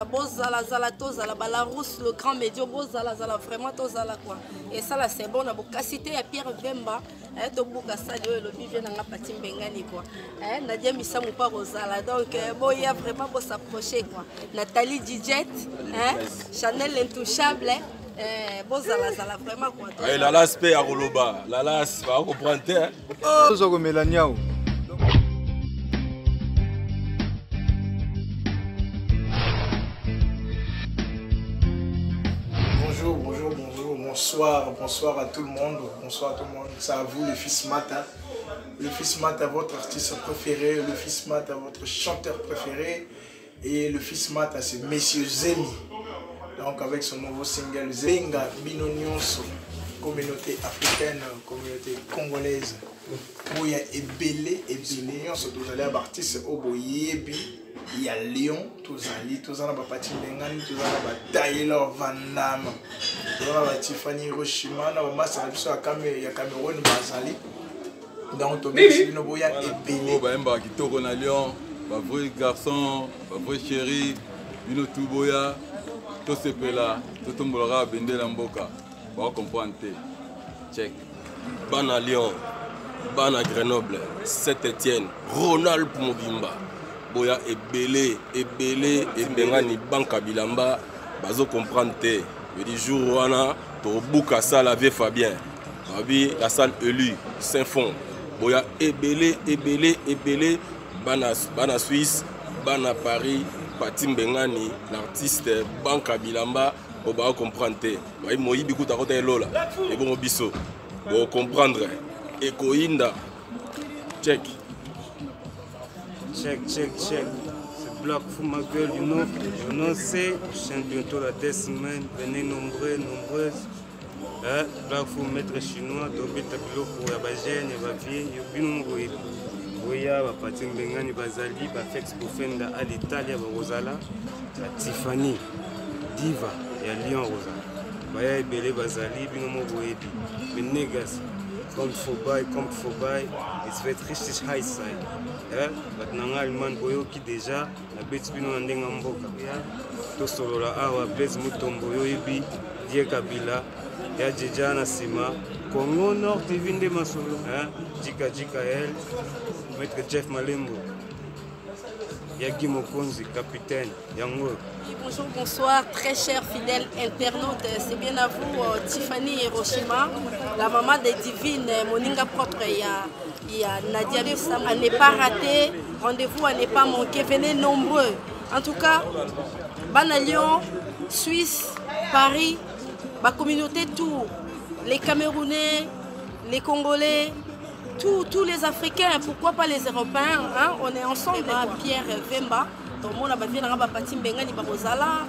Bozala zala tozala la rousse le grand médio bozala zala vraiment tozala quoi et ça là c'est bon na bokasité ya Pierre Vemba to buka ça le bivie na nga pati mbengani quoi Nadia Misamu pa rozala donc boya vraiment bo s'approcher quoi Nathalie Didjet Chanel l'intouchable bozala zala vraiment quoi et la l'aspect à Roloba la las va comprendre Zogo Melaniao. Bonsoir à tout le monde, c'est à vous le fils Mata. Le fils Mata, votre artiste préféré, le fils Mata, votre chanteur préféré. Et le fils Mata, c'est Monsieur Zemi. Donc avec son nouveau single Zenga Binonyonso, communauté africaine, communauté congolaise. Où il y a Ebele, surtout vous allez avoir artiste Oboyebi. Il y a Lyon, tous en a pas Bengani, tous en a Taylor Van Damme, tous en a Tiffany Hiroshima, on a Cameroun Bazali. Donc, on a Ebele. Bamba qui tourne à Lyon, ma vrai garçon, ma vrai chéri, Bino Touboya, tout ce là, tout le monde a bendé l'amboka. Pour comprendre, check. Ban à Lyon, Ban à Grenoble, Saint-Étienne, Ronald Mobimba. Boya ebele ebengani banka bilamba bazo comprendre te le jour wana to buka ça la vie Fabien babi la salle élue Saint-Fond boya ebele bana Suisse bana Paris Pati Mbengani l'artiste banka bilamba o ba comprendre te bayi moyi bikuta kota elola e bon biso bo comprendre ekoinda check. Check. C'est Black Fou ma gueule, you know, c'est. Je chante bientôt la 2 semaines. Venez nombreuses. Black Fou maître chinois, Dobé Tabilo pour la bagène, et va vie, Yobino Boya, va partir Mbengani, Bazali, va Fex pour Fenda à l'Italie, va Rosala, à Tiffany, Diva et à Lyon Rosa. Baya et Belé, Bazali, Binomo Boyebi. Mais négas, comme Fobaï, it's fait richtig high side. Maintenant, Allemand Boyo qui déjà, la bête Bino Andenga Mboka. To solola awa, Blaise Mutombo, Yoibi, Die Kabila, Ya Djedjana Sima, Congo Nord, Divinde Masolo, Jika El, Maître Jeff Malembo, Yagi Mokonzi, capitaine, Yango. Bonsoir, très chers fidèles internautes, c'est bien à vous Tiffany Hiroshima, la maman des divines, Moninga propre, il y a Nadia Bissam, à ne pas rater, rendez-vous à ne pas manquer, venez nombreux. En tout cas, Ban à Lyon, Suisse, Paris, ma communauté, tout, les Camerounais, les Congolais, tous les Africains, pourquoi pas les Européens, hein? On est ensemble, hein? Pierre Vemba. Tout le monde a bien un bâti Mbengani Babozala,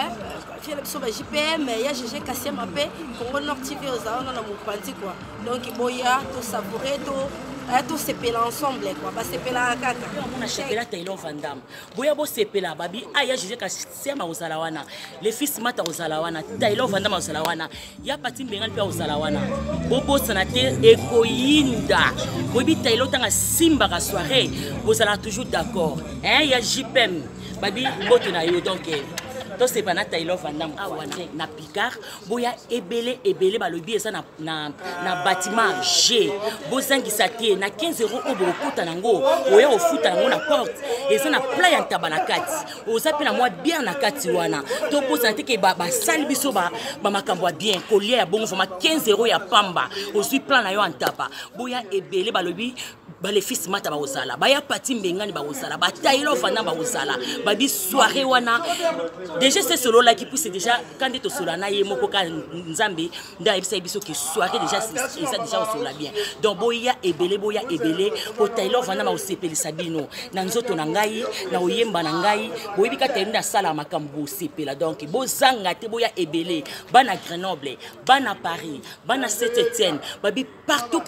JPM, il y a GG Kassim Apé, Congo Nord TV aux Zala, on a mon panti quoi. Donc il y a tout savourer, tout se pela ensemble quoi. Bah se pela à kaka. On a chepela Taylor Van Damme. Boya bo se pela babi, il y a GG Kassim aux Zalawana, les fils Mata aux Zalawana, Taylor Van Damme aux Zalawana, il y a Pati Mbengani aux Zalawana. Bobo Sanate Ekoinda. Bobi Taylor tanga Simba la soirée, vous allez toujours d'accord. Il y a JPM. Babi boto na yo donc to c'est pas na Taylor Van Damme awana na Picard boya ebele balobi eza na bâtiment G bozangisa te na 15 € obo kota nango oya ofuta nango na porte eza na plat ya ntaba kati oza pe na moi bien na kati wana to posa te ke ba sali biso ba makambo bien collier ya bongo forma 15 € ya pamba ozui plan na yo antaba boya ebele balobi les fils Mata ba osala ba ya Pati Mbengani ba osala ba Taylor Van Damme ba osala ba bi soirée wana déjà c'est solo là qui pousse déjà quand tu solo na ye moko ka nzambe nda ebisa biso ki soirée déjà c'est ça déjà au solo bien donc boya ebele ko Taylor Van Damme osepeli sabino na nzoto na ngai na oyemba na ngai boyebi ka tenda sala makambo osepela donc bozanga te boya ebele bana Grenoble bana Paris bana Saint-Étienne ba bi partout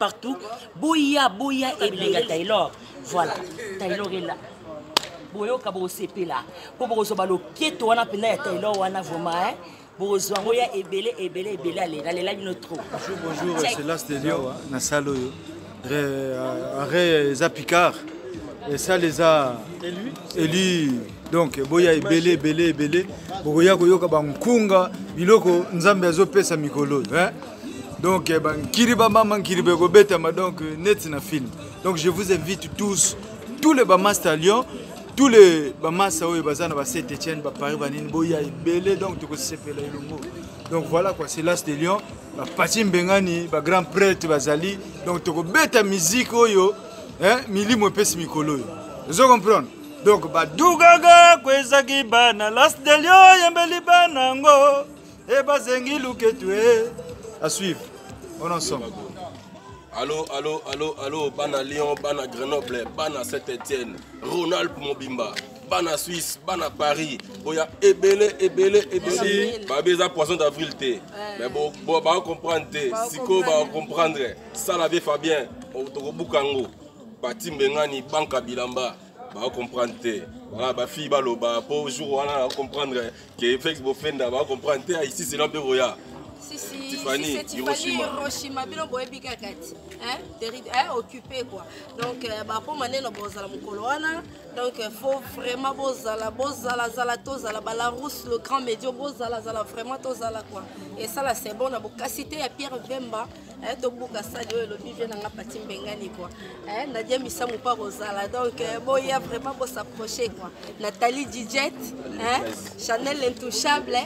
boya et Taylor, voilà, Taylor est là. Boyo kabo CP là. Pour bozo balo keto wana pena ya Taylor wana vraiment bozo ngoya ebele allez là binotro. Bonjour, c'est là Stelio na salo. Arrêt Zapicard. et ça les a élus. Donc boya ebele ebele ebele boya koyoka bankunga biloko nzambe azopesa mikolo hein. Donc kiriba mama kiribe ko betama donc net na film. Donc je vous invite tous les Bamas à Lyon, tous les Bamas à Bazana, à Saint-Etienne, à Paris, à Boya et Belé, donc tu connais le mot. Donc voilà quoi, c'est l'as de Lyon, à Patim Bengani, à grand prêtre Bazali, donc tu connais ta musique, hein, Mili Mopes Mikolo. Vous comprenez? Donc, Dougaga, Kwezaki Bana, l'as de Lyon, Yambeli Banango, et Bazengi Louketoué. À suivre, on en ensemble. Allô, allô, allô, allô, Bana Lyon, Bana Grenoble, Bana Saint-Etienne, Ronald Mobimba, Bana Suisse, Bana Paris, Boya Ebele, Ebele, Ebele, Babeza Poisson d'Avril, mais bon, on comprendre, Siko va comprendre, Salavé Fabien, Otokobukango, Patim Bengani, Banka Bilamba, on comprendre, voilà, ma fille Baloba, pour jour, on va comprendre que Facebook Fenda va comprendre, ici c'est l'Ambéroya. Si, Tiffany, Hiroshima, bien boyebi kakati, occupé quoi. Donc pour maner no bozala mukoloana, donc faut vraiment bozala zala tozala la rousse le grand médio bozala vraiment tozala quoi. Et ça là c'est bon na bokasité ya Pierre Vemba, to buka sadio le bivien na Patim Bengani quoi. Nadia Misamu pa bozala donc boya vraiment pour s'approcher quoi. Nathalie Didjet, Chanel l'intouchable.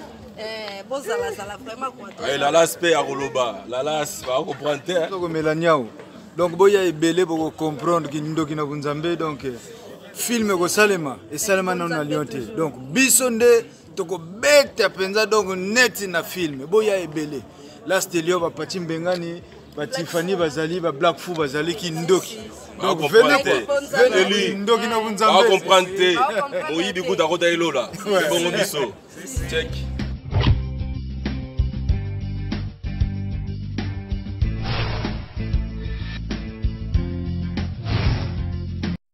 La l'aspect à Roloba, la las, va comprendre. Donc boya ebele pour comprendre que nous na bunzambe donc film ko salema et salema non na lionté. Donc bisonde toko bete penza donc net na film boya ebele. Là c'était Lyon ba Patim Bengani, ba Tiffany bazali ba Black Fou bazali ki ndoki. Donc venez ndoki na bunzambe. Va comprendre. Oyi bi kuta kota elola. Bongo biso. Check.